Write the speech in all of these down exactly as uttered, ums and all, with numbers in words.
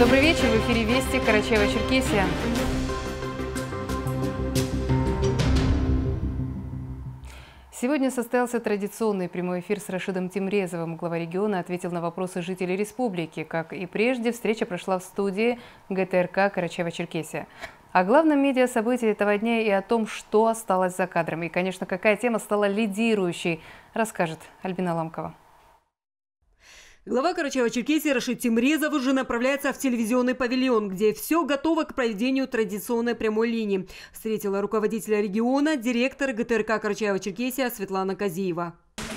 Добрый вечер. В эфире Вести, Карачаево-Черкесия. Сегодня состоялся традиционный прямой эфир с Рашидом Тимрезовым. Глава региона ответил на вопросы жителей республики. Как и прежде, встреча прошла в студии гэ тэ эр ка Карачаево-Черкесия. О главном медиасобытии этого дня и о том, что осталось за кадрами. И, конечно, какая тема стала лидирующей, расскажет Альбина Ламкова. Глава Карачаево-Черкесии Рашид Тимрезов уже направляется в телевизионный павильон, где все готово к проведению традиционной прямой линии. Встретила руководителя региона директор гэ тэ эр ка Карачаево-Черкесия Светлана Казиева.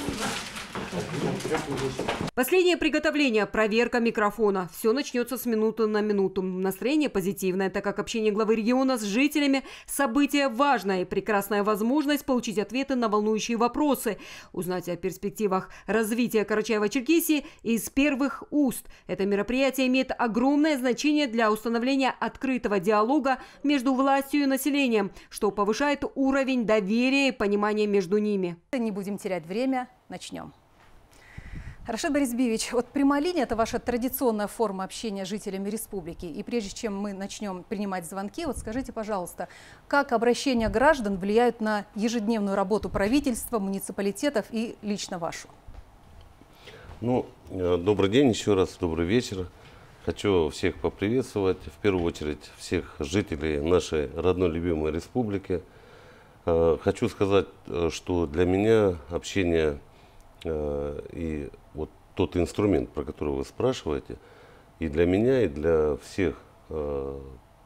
Последнее приготовление, проверка микрофона. Все начнется с минуты на минуту. Настроение позитивное, так как общение главы региона с жителями – событие важное и прекрасная возможность получить ответы на волнующие вопросы, узнать о перспективах развития Карачаево-Черкесии из первых уст. Это мероприятие имеет огромное значение для установления открытого диалога между властью и населением, что повышает уровень доверия и понимания между ними. Не будем терять время, начнем. Рашид Борисбиевич, вот прямая линия – это ваша традиционная форма общения с жителями республики. И прежде чем мы начнем принимать звонки, вот скажите, пожалуйста, как обращения граждан влияют на ежедневную работу правительства, муниципалитетов и лично вашу? Ну, добрый день еще раз, добрый вечер. Хочу всех поприветствовать, в первую очередь всех жителей нашей родной любимой республики. Хочу сказать, что для меня общение и вот тот инструмент, про который вы спрашиваете, и для меня, и для всех э,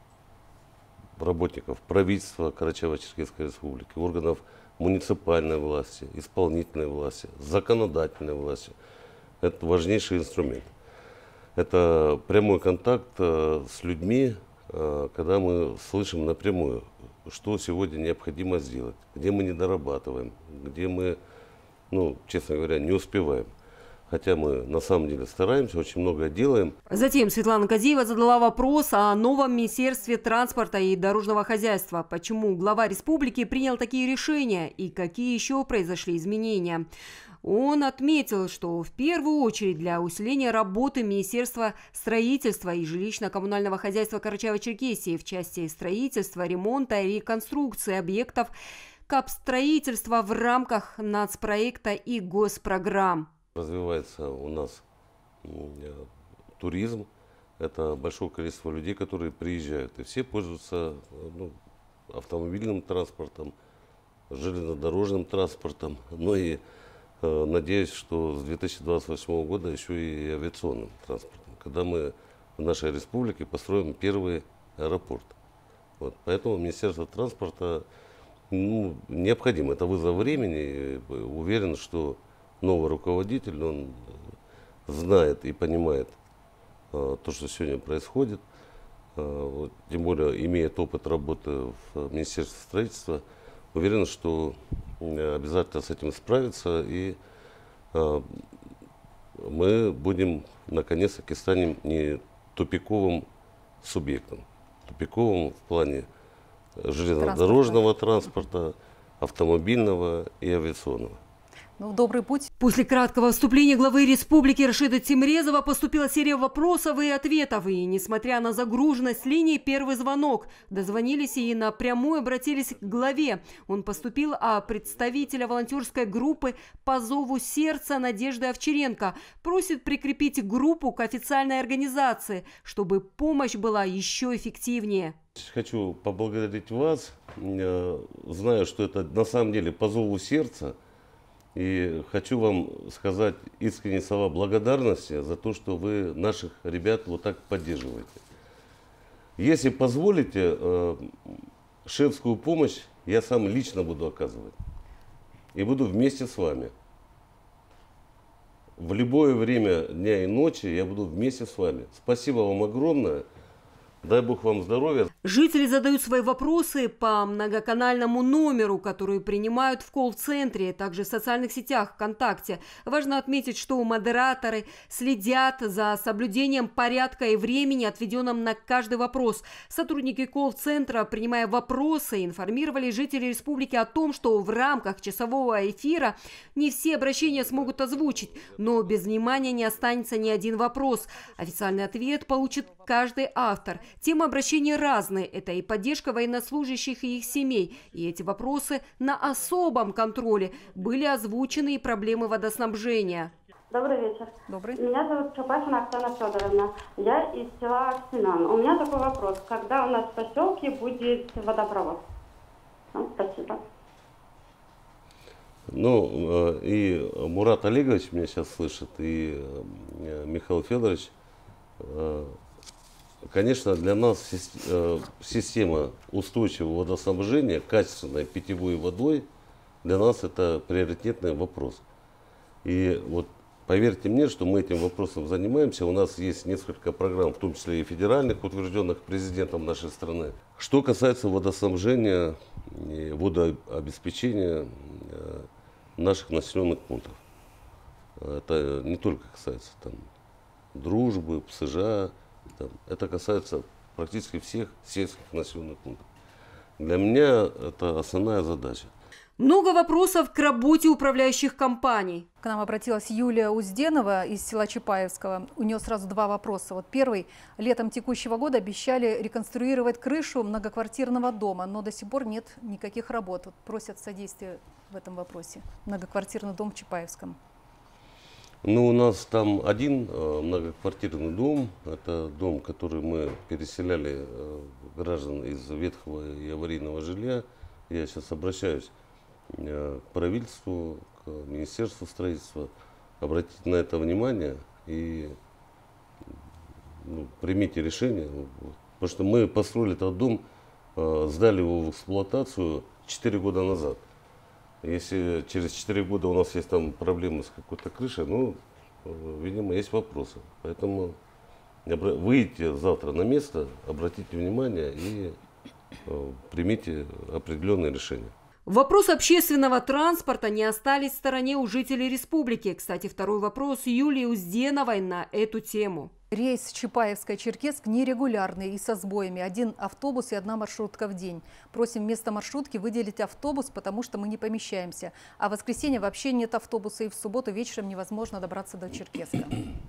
работников правительства Карачаево-Черкесской республики, органов муниципальной власти, исполнительной власти, законодательной власти, это важнейший инструмент. Это прямой контакт э, с людьми, э, когда мы слышим напрямую, что сегодня необходимо сделать, где мы не дорабатываем, где мы, ну, честно говоря, не успеваем. Хотя мы на самом деле стараемся, очень много делаем. Затем Светлана Казиева задала вопрос о новом Министерстве транспорта и дорожного хозяйства. Почему глава республики принял такие решения и какие еще произошли изменения? Он отметил, что в первую очередь для усиления работы Министерства строительства и жилищно-коммунального хозяйства Карачаево-Черкесии в части строительства, ремонта и реконструкции объектов капстроительства в рамках нацпроекта и госпрограмм. Развивается у нас туризм, это большое количество людей, которые приезжают, и все пользуются, ну, автомобильным транспортом, железнодорожным транспортом, но и э, надеюсь, что с две тысячи двадцать восьмого года еще и авиационным транспортом, когда мы в нашей республике построим первый аэропорт. Вот, поэтому Министерство транспорта, ну, необходимо, это вызов времени, уверен, что новый руководитель, он знает и понимает э, то, что сегодня происходит, э, вот, тем более имеет опыт работы в Министерстве строительства, уверен, что э, обязательно с этим справится, и э, мы будем, наконец-таки, станем не тупиковым субъектом, тупиковым в плане железнодорожного транспорта, автомобильного и авиационного. Ну, добрый путь. После краткого вступления главы республики Рашида Тимрезова поступила серия вопросов и ответов. И, несмотря на загруженность линии, первый звонок. Дозвонились и напрямую обратились к главе. Он поступил от представителя волонтерской группы «По зову сердца» Надежды Овчаренко. Просит прикрепить группу к официальной организации, чтобы помощь была еще эффективнее. Хочу поблагодарить вас. Знаю, что это на самом деле по зову сердца. И хочу вам сказать искренние слова благодарности за то, что вы наших ребят вот так поддерживаете. Если позволите, шефскую помощь я сам лично буду оказывать. И буду вместе с вами. В любое время дня и ночи я буду вместе с вами. Спасибо вам огромное. Дай Бог вам здоровья. Жители задают свои вопросы по многоканальному номеру, который принимают в колл-центре, также в социальных сетях ВКонтакте. Важно отметить, что модераторы следят за соблюдением порядка и времени, отведенным на каждый вопрос. Сотрудники колл-центра, принимая вопросы, информировали жителей республики о том, что в рамках часового эфира не все обращения смогут озвучить, но без внимания не останется ни один вопрос. Официальный ответ получит каждый автор. Темы обращения разные. Это и поддержка военнослужащих и их семей. И эти вопросы на особом контроле. Были озвучены и проблемы водоснабжения. Добрый вечер. Добрый. Меня зовут Чапахина Оксана Федоровна. Я из села Аксинан. У меня такой вопрос. Когда у нас в поселке будет водопровод? Ну, спасибо. Ну, и Мурат Олегович меня сейчас слышит, и Михаил Федорович. Конечно, для нас система устойчивого водоснабжения, качественной питьевой водой, для нас это приоритетный вопрос. И вот поверьте мне, что мы этим вопросом занимаемся. У нас есть несколько программ, в том числе и федеральных, утвержденных президентом нашей страны. Что касается водоснабжения и водообеспечения наших населенных пунктов. Это не только касается там, Дружбы, ПСЖ. Это касается практически всех сельских населенных пунктов. Для меня это основная задача. Много вопросов к работе управляющих компаний. К нам обратилась Юлия Узденова из села Чапаевского. У нее сразу два вопроса. Вот первый. Летом текущего года обещали реконструировать крышу многоквартирного дома, но до сих пор нет никаких работ. Вот просят содействия в этом вопросе. Многоквартирный дом в Чапаевском. Ну, у нас там один э, многоквартирный дом. Это дом, который мы переселяли э, граждан из ветхого и аварийного жилья. Я сейчас обращаюсь э, к правительству, к Министерству строительства. Обратите на это внимание и ну, примите решение. Потому что мы построили этот дом, э, сдали его в эксплуатацию четыре года назад. Если через четыре года у нас есть там проблемы с какой-то крышей, ну, видимо, есть вопросы. Поэтому выйдите завтра на место, обратите внимание и примите определенные решения. Вопрос общественного транспорта не остались в стороне у жителей республики. Кстати, второй вопрос Юлии Узденовой на эту тему. Рейс Чапаевская-Черкесск нерегулярный и со сбоями. Один автобус и одна маршрутка в день. Просим вместо маршрутки выделить автобус, потому что мы не помещаемся. А в воскресенье вообще нет автобуса, и в субботу вечером невозможно добраться до Черкесска.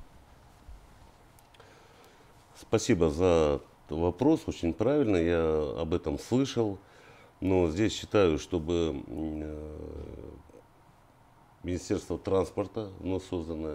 Спасибо за вопрос, очень правильный, я об этом слышал. Но здесь считаю, чтобы Министерство транспорта, вновь созданное,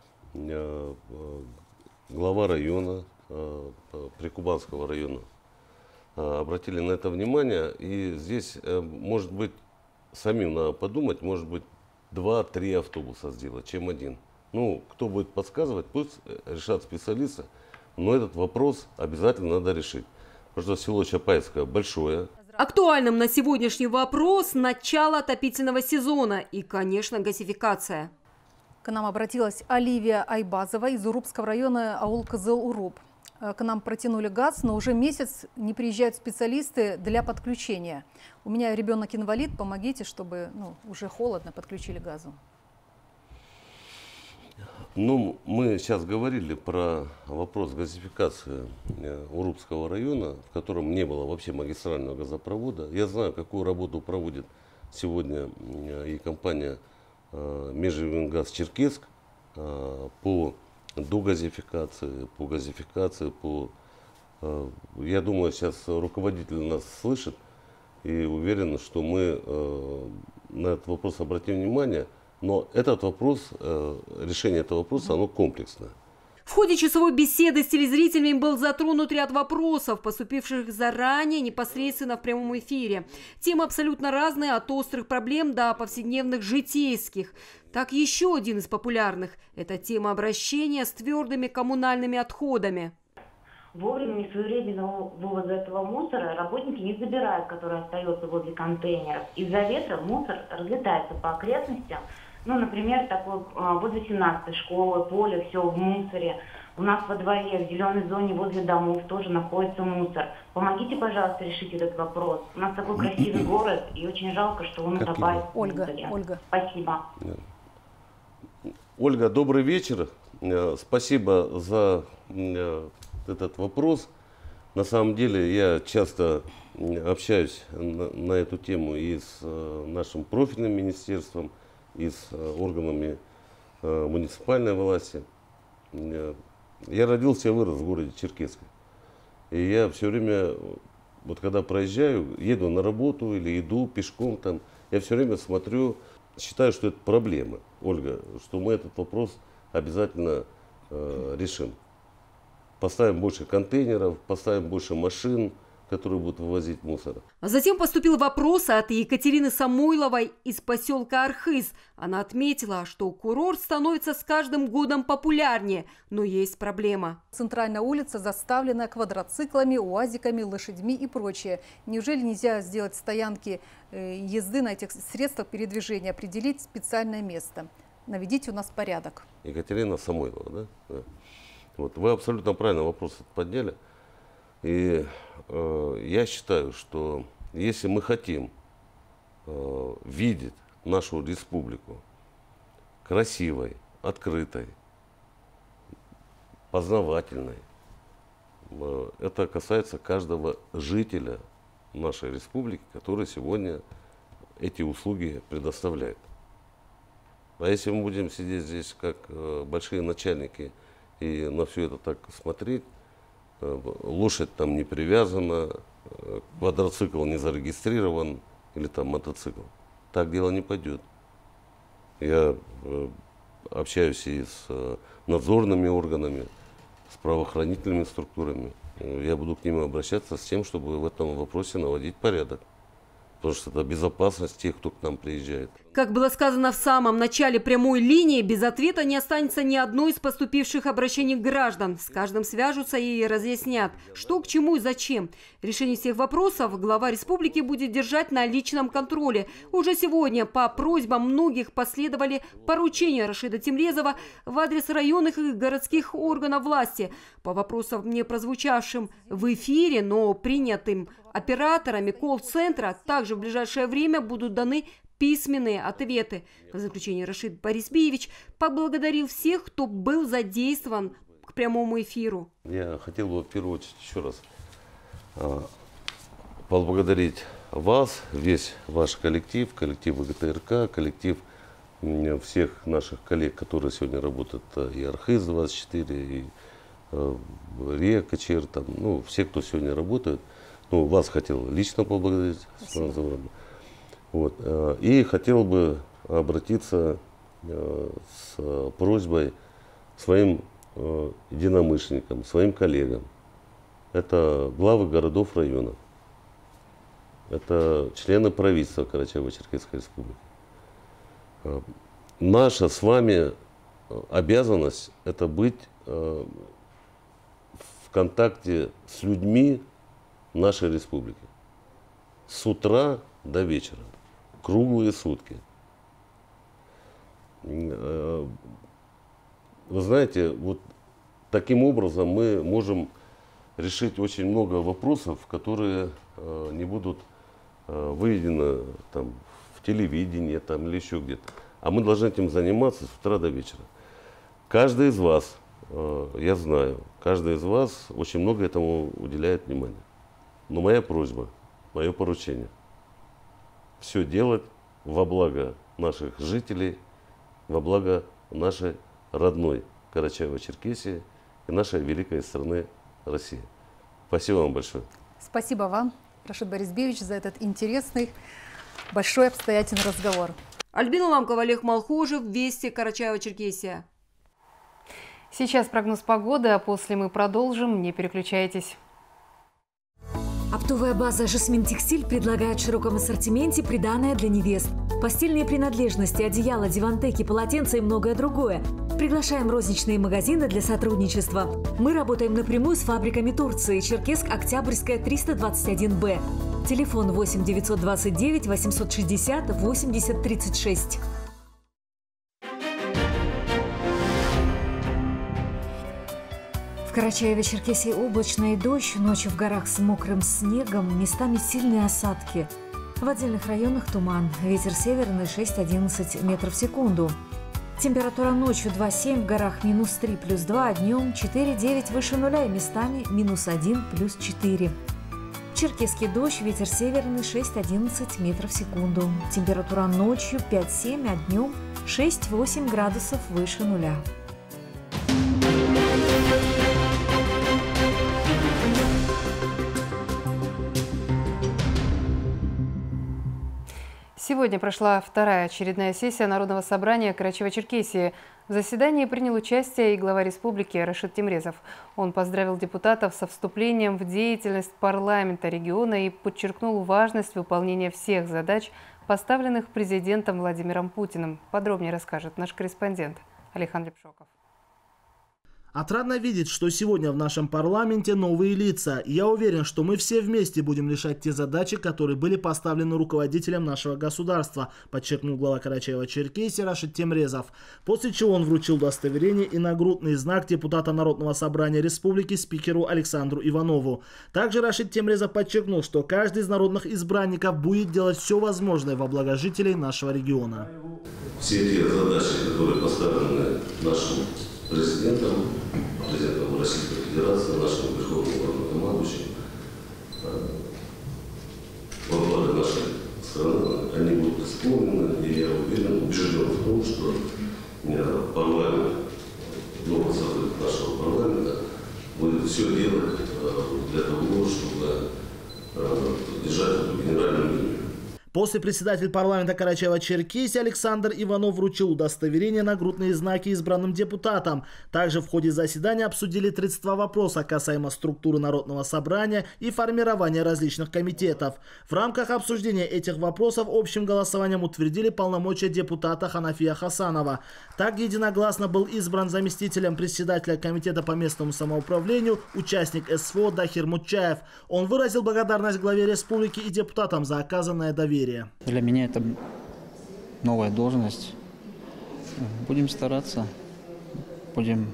глава района, Прикубанского района, обратили на это внимание. И здесь, может быть, самим надо подумать, может быть, два-три автобуса сделать, чем один. Ну, кто будет подсказывать, пусть решат специалисты, но этот вопрос обязательно надо решить. Потому что село Чапаевское большое. Актуальным на сегодняшний вопрос – начало отопительного сезона и, конечно, газификация. К нам обратилась Оливия Айбазова из Урупского района аул Кызыл-Уруп. К нам протянули газ, но уже месяц не приезжают специалисты для подключения. У меня ребенок инвалид, помогите, чтобы ну, уже холодно подключили газу. Ну, мы сейчас говорили про вопрос газификации Урупского района, в котором не было вообще магистрального газопровода. Я знаю, какую работу проводит сегодня и компания Межрегионгаз Черкесск по догазификации, по газификации, по... Я думаю, сейчас руководитель нас слышит и уверен, что мы на этот вопрос обратим внимание. Но этот вопрос, решение этого вопроса, оно комплексное. В ходе часовой беседы с телезрителями был затронут ряд вопросов, поступивших заранее непосредственно в прямом эфире. Темы абсолютно разные, от острых проблем до повседневных житейских. Так, еще один из популярных – это тема обращения с твердыми коммунальными отходами. Вовремя несвоевременного вывоза этого мусора работники не забирают, который остается возле контейнеров. Из-за ветра мусор разлетается по окрестностям. Ну, например, такой, возле семнадцатой школы, поле, все в мусоре. У нас во дворе, в зеленой зоне возле домов тоже находится мусор. Помогите, пожалуйста, решить этот вопрос. У нас такой красивый город, и очень жалко, что он утопает в Ольга, мусоре. Ольга. Спасибо. Ольга, добрый вечер. Спасибо за этот вопрос. На самом деле я часто общаюсь на, на эту тему и с нашим профильным министерством, и с органами муниципальной власти. Я родился и вырос в городе Черкесске. И я все время, вот когда проезжаю, еду на работу или иду пешком, там, я все время смотрю, считаю, что это проблема, Ольга, что мы этот вопрос обязательно э, решим. Поставим больше контейнеров, поставим больше машин, которые будут вывозить мусор. Затем поступил вопрос от Екатерины Самойловой из поселка Архыз. Она отметила, что курорт становится с каждым годом популярнее, но есть проблема. Центральная улица заставлена квадроциклами, уазиками, лошадьми и прочее. Неужели нельзя сделать стоянки езды на этих средствах передвижения, определить специальное место? Наведите у нас порядок. Екатерина Самойлова, да? Да. Вот, вы абсолютно правильно вопрос подняли. И э, я считаю, что если мы хотим э, видеть нашу республику красивой, открытой, познавательной, э, это касается каждого жителя нашей республики, который сегодня эти услуги предоставляет. А если мы будем сидеть здесь как э, большие начальники и на все это так смотреть, лошадь там не привязана, квадроцикл не зарегистрирован или там мотоцикл. Так дело не пойдет. Я общаюсь и с надзорными органами, с правоохранительными структурами. Я буду к ним обращаться с тем, чтобы в этом вопросе наводить порядок. Потому что это безопасность тех, кто к нам приезжает. Как было сказано в самом начале прямой линии, без ответа не останется ни одно из поступивших обращений граждан. С каждым свяжутся и разъяснят, что к чему и зачем. Решение всех вопросов глава республики будет держать на личном контроле. Уже сегодня по просьбам многих последовали поручения Рашида Тимрезова в адрес районных и городских органов власти. По вопросам, не прозвучавшим в эфире, но принятым операторами колл-центра, также в ближайшее время будут даны письменные ответы. В заключение Рашид Борисбиевич поблагодарил всех, кто был задействован к прямому эфиру. Я хотел бы в первую очередь еще раз а, поблагодарить вас, весь ваш коллектив, коллектив ГТРК, коллектив всех наших коллег, которые сегодня работают, и Архыз двадцать четыре, и э, РИА, КЧР, там, ну, все, кто сегодня работает. Ну, вас хотел лично поблагодарить. Вот. И хотел бы обратиться с просьбой к своим единомышленникам, своим коллегам. Это главы городов, районов. Это члены правительства Карачаево-Черкесской республики. Наша с вами обязанность – это быть в контакте с людьми нашей республики. С утра до вечера. Круглые сутки. Вы знаете, вот таким образом мы можем решить очень много вопросов, которые не будут выведены там, в телевидении там, или еще где-то. А мы должны этим заниматься с утра до вечера. Каждый из вас, я знаю, каждый из вас очень много этому уделяет внимания. Но моя просьба, мое поручение – все делать во благо наших жителей, во благо нашей родной Карачаево-Черкесии и нашей великой страны России. Спасибо вам большое. Спасибо вам, Рашид Борисбиевич, за этот интересный, большой обстоятельный разговор. Альбина Ламкова, Олег Малхожев, Вести, Карачаево-Черкесия. Сейчас прогноз погоды, а после мы продолжим. Не переключайтесь. Оптовая база «Жасмин Текстиль» предлагает в широком ассортименте приданое для невест. Постельные принадлежности, одеяла, дивантеки, полотенца и многое другое. Приглашаем розничные магазины для сотрудничества. Мы работаем напрямую с фабриками Турции. Черкесск, Октябрьская, триста двадцать один Б. Телефон восемь девятьсот двадцать девять восемьсот шестьдесят восемьдесят тридцать шесть. В Карачаево-Черкесии облачно и дождь, ночью в горах с мокрым снегом, местами сильные осадки. В отдельных районах туман, ветер северный шесть-одиннадцать метров в секунду. Температура ночью два семь, в горах минус три плюс два, днем четыре девять выше нуля и местами минус один плюс четыре. Черкесский дождь, ветер северный шесть-одиннадцать метров в секунду. Температура ночью пять семь, а днем шесть-восемь градусов выше нуля. Сегодня прошла вторая очередная сессия Народного собрания Карачаево-Черкесии. В заседании принял участие и глава республики Рашид Темрезов. Он поздравил депутатов со вступлением в деятельность парламента региона и подчеркнул важность выполнения всех задач, поставленных президентом Владимиром Путиным. Подробнее расскажет наш корреспондент Алихан Лепшоков. Отрадно видеть, что сегодня в нашем парламенте новые лица. И я уверен, что мы все вместе будем решать те задачи, которые были поставлены руководителем нашего государства, подчеркнул глава Карачаево-Черкесии Рашид Темрезов. После чего он вручил удостоверение и нагрудный знак депутата Народного собрания республики спикеру Александру Иванову. Также Рашид Темрезов подчеркнул, что каждый из народных избранников будет делать все возможное во благо жителей нашего региона. Все те задачи, которые поставлены нашим президентом, президентом Российской Федерации, нашим верховным главнокомандующим, во благо нашей страны, они будут исполнены, и я уверен, убежден в том, что парламент, новый созыв нашего парламента будет все делать для того, чтобы держать эту генеральную линию. После председатель парламента Карачаево-Черкесии Александр Иванов вручил удостоверение нагрудные знаки избранным депутатам. Также в ходе заседания обсудили тридцать два вопроса касаемо структуры Народного собрания и формирования различных комитетов. В рамках обсуждения этих вопросов общим голосованием утвердили полномочия депутата Ханафия Хасанова. Так единогласно был избран заместителем председателя комитета по местному самоуправлению участник СВО Дахир Мутчаев. Он выразил благодарность главе республики и депутатам за оказанное доверие. Для меня это новая должность. Будем стараться, будем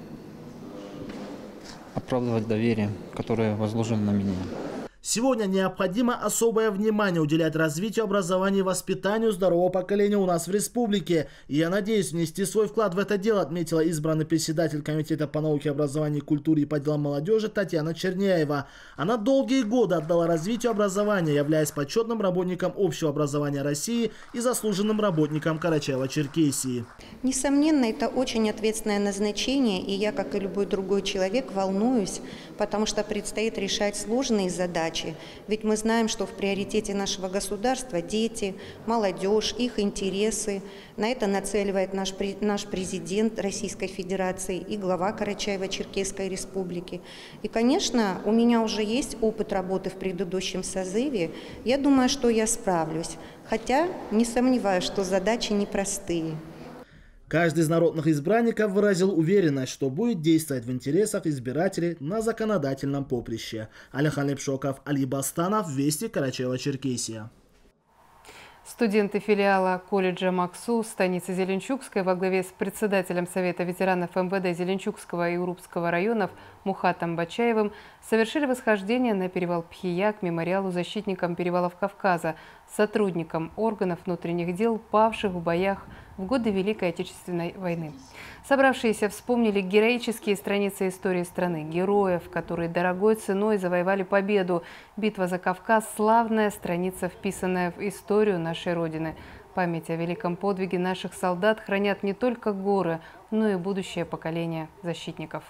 оправдывать доверие, которое возложено на меня. Сегодня необходимо особое внимание уделять развитию образования и воспитанию здорового поколения у нас в республике. И я надеюсь внести свой вклад в это дело, отметила избранный председатель Комитета по науке, образованию, культуре и по делам молодежи Татьяна Черняева. Она долгие годы отдала развитию образования, являясь почетным работником общего образования России и заслуженным работником Карачаево-Черкесии. Несомненно, это очень ответственное назначение, и я, как и любой другой человек, волнуюсь, потому что предстоит решать сложные задачи. Ведь мы знаем, что в приоритете нашего государства дети, молодежь, их интересы. На это нацеливает наш, наш президент Российской Федерации и глава Карачаево-Черкесской Республики. И, конечно, у меня уже есть опыт работы в предыдущем созыве. Я думаю, что я справлюсь. Хотя не сомневаюсь, что задачи непростые. Каждый из народных избранников выразил уверенность, что будет действовать в интересах избирателей на законодательном поприще. Алихан Лепшоков, Али Бастанов, Вести, Карачаево-Черкесия. Студенты филиала колледжа МАКСУ станицы Зеленчукской во главе с председателем Совета ветеранов МВД Зеленчукского и Урупского районов Мухатом Бачаевым совершили восхождение на перевал Пхия к мемориалу защитникам перевалов Кавказа, сотрудникам органов внутренних дел, павших в боях в годы Великой Отечественной войны. Собравшиеся вспомнили героические страницы истории страны, героев, которые дорогой ценой завоевали победу. Битва за Кавказ – славная страница, вписанная в историю нашей Родины. Память о великом подвиге наших солдат хранят не только горы, но и будущее поколение защитников.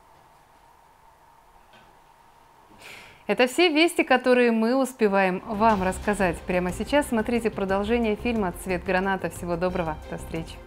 Это все вести, которые мы успеваем вам рассказать. Прямо сейчас смотрите продолжение фильма «Цвет граната». Всего доброго, до встречи.